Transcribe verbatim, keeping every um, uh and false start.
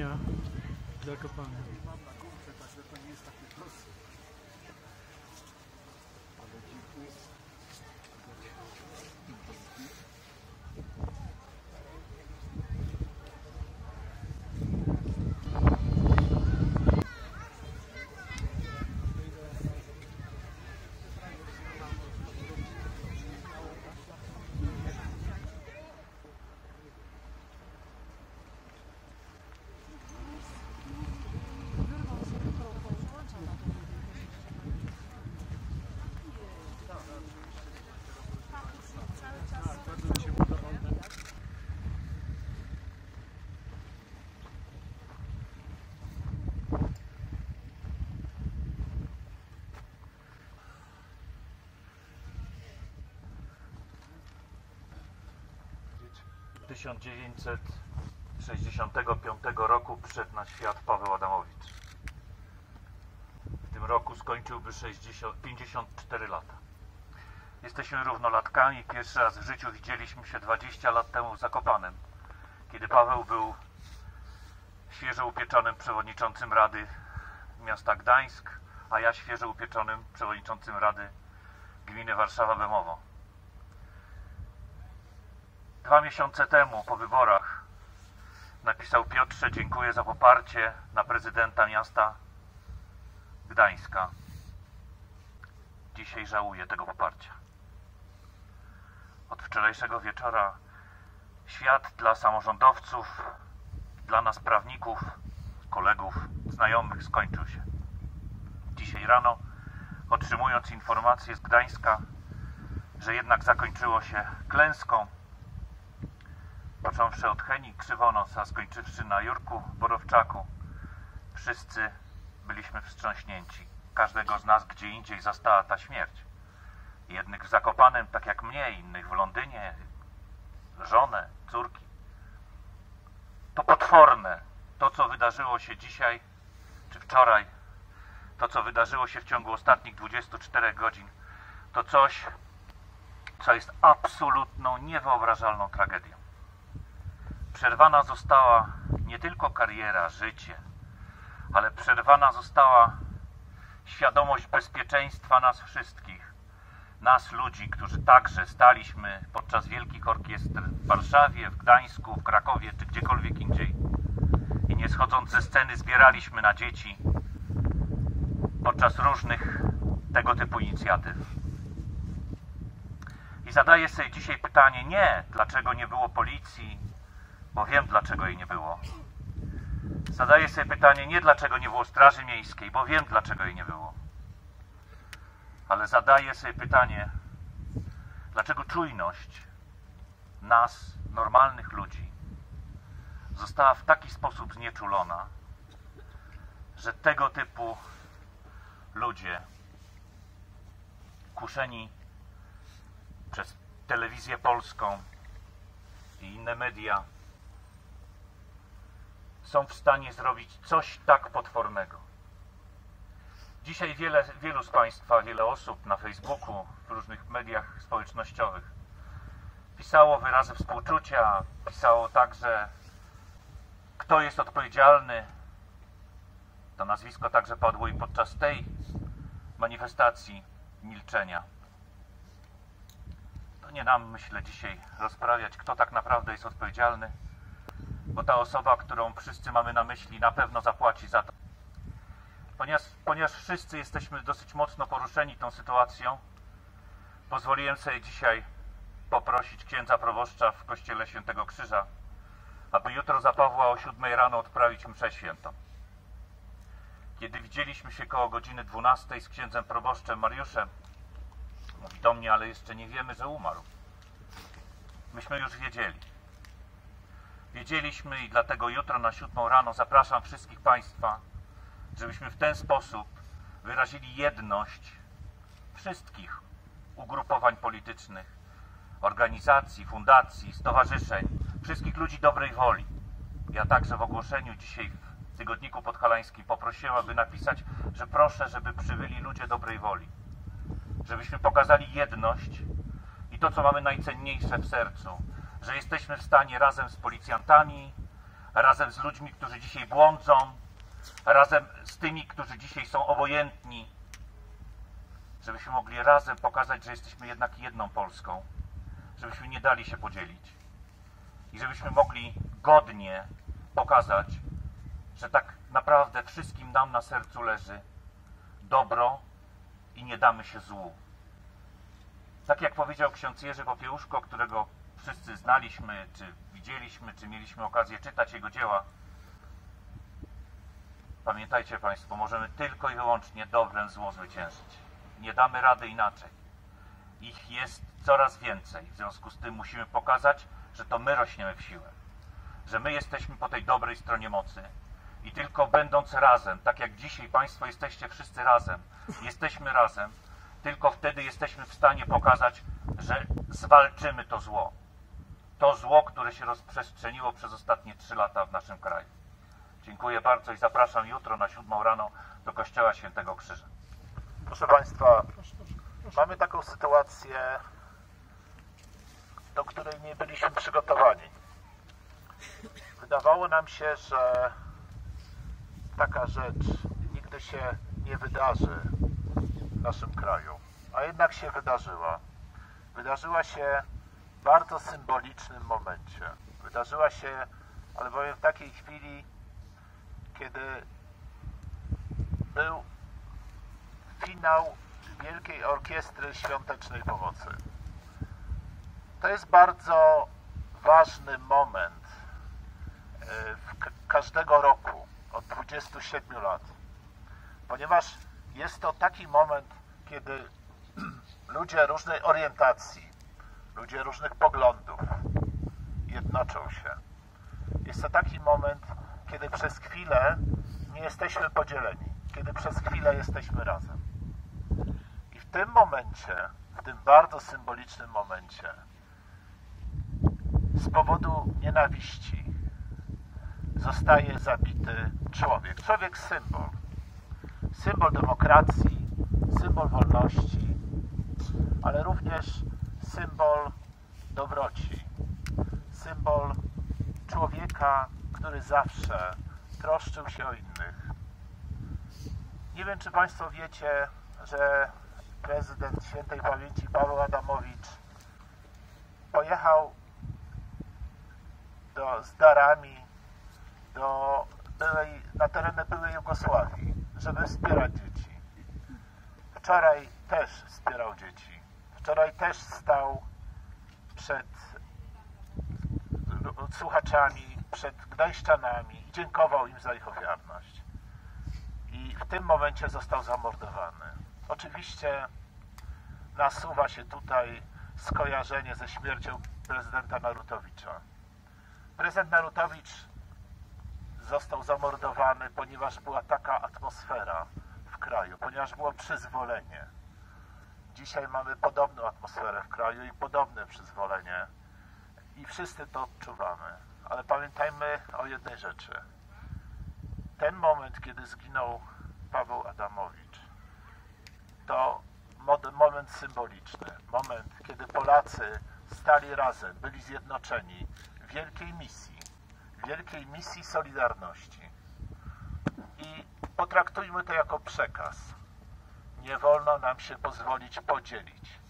dnia Zakopane. tysiąc dziewięćset sześćdziesiątego piątego roku przyszedł na świat Paweł Adamowicz. W tym roku skończyłby pięćdziesiąt cztery lata. Jesteśmy równolatkami. Pierwszy raz w życiu widzieliśmy się dwadzieścia lat temu w Zakopanem, kiedy Paweł był świeżo upieczonym przewodniczącym Rady Miasta Gdańsk, a ja świeżo upieczonym przewodniczącym Rady Gminy Warszawa-Bemowo. Dwa miesiące temu, po wyborach, napisał: Piotrze, dziękuję za poparcie na prezydenta miasta Gdańska. Dzisiaj żałuję tego poparcia. Od wczorajszego wieczora świat dla samorządowców, dla nas prawników, kolegów, znajomych skończył się. Dzisiaj rano, otrzymując informację z Gdańska, że jednak zakończyło się klęską, począwszy od Heni Krzywonos, a skończywszy na Jurku Borowczaku, wszyscy byliśmy wstrząśnięci. Każdego z nas gdzie indziej zastała ta śmierć. Jednych w Zakopanem, tak jak mnie, innych w Londynie, żonę, córki. To potworne, to co wydarzyło się dzisiaj, czy wczoraj, to co wydarzyło się w ciągu ostatnich dwudziestu czterech godzin, to coś, co jest absolutną, niewyobrażalną tragedią. Przerwana została nie tylko kariera, życie, ale przerwana została świadomość bezpieczeństwa nas wszystkich. Nas, ludzi, którzy także staliśmy podczas wielkich orkiestr w Warszawie, w Gdańsku, w Krakowie czy gdziekolwiek indziej i nie schodząc ze sceny zbieraliśmy na dzieci podczas różnych tego typu inicjatyw. I zadaję sobie dzisiaj pytanie nie, dlaczego nie było policji, bo wiem, dlaczego jej nie było. Zadaję sobie pytanie nie, dlaczego nie było Straży Miejskiej, bo wiem, dlaczego jej nie było. Ale zadaję sobie pytanie, dlaczego czujność nas, normalnych ludzi, została w taki sposób znieczulona, że tego typu ludzie, kuszeni przez telewizję polską i inne media, są w stanie zrobić coś tak potwornego. Dzisiaj wiele, wielu z Państwa, wiele osób na Facebooku, w różnych mediach społecznościowych pisało wyrazy współczucia, pisało także, kto jest odpowiedzialny. To nazwisko także padło i podczas tej manifestacji milczenia. To nie nam, myślę, dzisiaj rozprawiać, kto tak naprawdę jest odpowiedzialny, bo ta osoba, którą wszyscy mamy na myśli, na pewno zapłaci za to. Ponieważ, ponieważ wszyscy jesteśmy dosyć mocno poruszeni tą sytuacją, pozwoliłem sobie dzisiaj poprosić księdza proboszcza w kościele Świętego Krzyża, aby jutro za Pawła o siódmej rano odprawić mszę świętą. Kiedy widzieliśmy się koło godziny dwunastej z księdzem proboszczem Mariuszem, mówi do mnie, ale jeszcze nie wiemy, że umarł. Myśmy już wiedzieli. Wiedzieliśmy i dlatego jutro na siódmą rano zapraszam wszystkich Państwa, żebyśmy w ten sposób wyrazili jedność wszystkich ugrupowań politycznych, organizacji, fundacji, stowarzyszeń, wszystkich ludzi dobrej woli. Ja także w ogłoszeniu dzisiaj w Tygodniku Podhalańskim poprosiłem, aby napisać, że proszę, żeby przybyli ludzie dobrej woli. Żebyśmy pokazali jedność i to, co mamy najcenniejsze w sercu, że jesteśmy w stanie razem z policjantami, razem z ludźmi, którzy dzisiaj błądzą, razem z tymi, którzy dzisiaj są obojętni, żebyśmy mogli razem pokazać, że jesteśmy jednak jedną Polską, żebyśmy nie dali się podzielić i żebyśmy mogli godnie pokazać, że tak naprawdę wszystkim nam na sercu leży dobro i nie damy się złu. Tak jak powiedział ksiądz Jerzy Popiełuszko, którego wszyscy znaliśmy, czy widzieliśmy, czy mieliśmy okazję czytać jego dzieła. Pamiętajcie Państwo, możemy tylko i wyłącznie dobrem zło zwyciężyć. Nie damy rady inaczej. Ich jest coraz więcej. W związku z tym musimy pokazać, że to my rośniemy w siłę. Że my jesteśmy po tej dobrej stronie mocy. I tylko będąc razem, tak jak dzisiaj Państwo jesteście wszyscy razem, jesteśmy razem, tylko wtedy jesteśmy w stanie pokazać, że zwalczymy to zło. To zło, które się rozprzestrzeniło przez ostatnie trzy lata w naszym kraju. Dziękuję bardzo i zapraszam jutro na siódmą rano do Kościoła Świętego Krzyża. Proszę Państwa, mamy taką sytuację, do której nie byliśmy przygotowani. Wydawało nam się, że taka rzecz nigdy się nie wydarzy w naszym kraju, a jednak się wydarzyła. Wydarzyła się w bardzo symbolicznym momencie. Wydarzyła się, albowiem w takiej chwili, kiedy był finał Wielkiej Orkiestry Świątecznej Pomocy. To jest bardzo ważny moment w każdego roku od dwudziestu siedmiu lat, ponieważ jest to taki moment, kiedy ludzie różnej orientacji, ludzie różnych poglądów jednoczą się. Jest to taki moment, kiedy przez chwilę nie jesteśmy podzieleni, kiedy przez chwilę jesteśmy razem. I w tym momencie, w tym bardzo symbolicznym momencie, z powodu nienawiści zostaje zabity człowiek. Człowiek symbol. Symbol demokracji, symbol wolności, ale również symbol dobroci. Symbol człowieka, który zawsze troszczył się o innych. Nie wiem, czy Państwo wiecie, że prezydent świętej pamięci Paweł Adamowicz pojechał do, z darami do byłej, na tereny byłej Jugosławii, żeby wspierać dzieci. Wczoraj też wspierał dzieci. Wczoraj też stał przed słuchaczami, przed gdańszczanami i dziękował im za ich ofiarność. I w tym momencie został zamordowany. Oczywiście nasuwa się tutaj skojarzenie ze śmiercią prezydenta Narutowicza. Prezydent Narutowicz został zamordowany, ponieważ była taka atmosfera w kraju, ponieważ było przyzwolenie. Dzisiaj mamy podobną atmosferę w kraju i podobne przyzwolenie i wszyscy to odczuwamy. Ale pamiętajmy o jednej rzeczy. Ten moment, kiedy zginął Paweł Adamowicz, to moment symboliczny. Moment, kiedy Polacy stali razem, byli zjednoczeni w wielkiej misji, wielkiej misji solidarności. I potraktujmy to jako przekaz. Nie wolno nam się pozwolić podzielić.